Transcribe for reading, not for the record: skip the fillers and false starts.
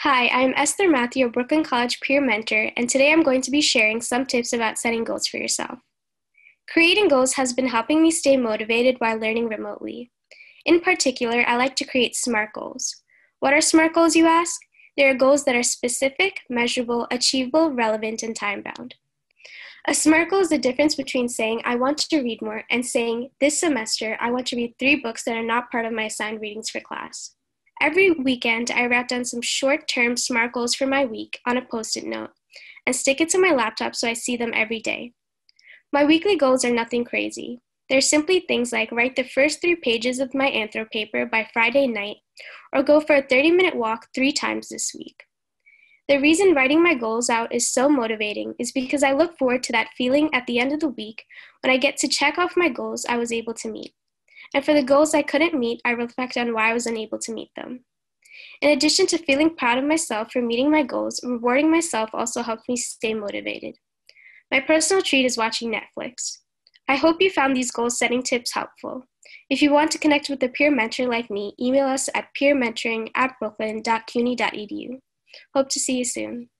Hi, I'm Esther Matthew, a Brooklyn College peer mentor, and today I'm going to be sharing some tips about setting goals for yourself. Creating goals has been helping me stay motivated while learning remotely. In particular, I like to create SMART goals. What are SMART goals, you ask? They are goals that are specific, measurable, achievable, relevant, and time-bound. A SMART goal is the difference between saying, I want to read more, and saying, this semester, I want to read 3 books that are not part of my assigned readings for class. Every weekend, I write down some short-term SMART goals for my week on a Post-it note and stick it to my laptop so I see them every day. My weekly goals are nothing crazy. They're simply things like write the first 3 pages of my anthro paper by Friday night or go for a 30-minute walk 3 times this week. The reason writing my goals out is so motivating is because I look forward to that feeling at the end of the week when I get to check off my goals I was able to meet. And for the goals I couldn't meet, I reflect on why I was unable to meet them. In addition to feeling proud of myself for meeting my goals, rewarding myself also helps me stay motivated. My personal treat is watching Netflix. I hope you found these goal-setting tips helpful. If you want to connect with a peer mentor like me, email us at peermentoring@brooklyn.cuny.edu. Hope to see you soon.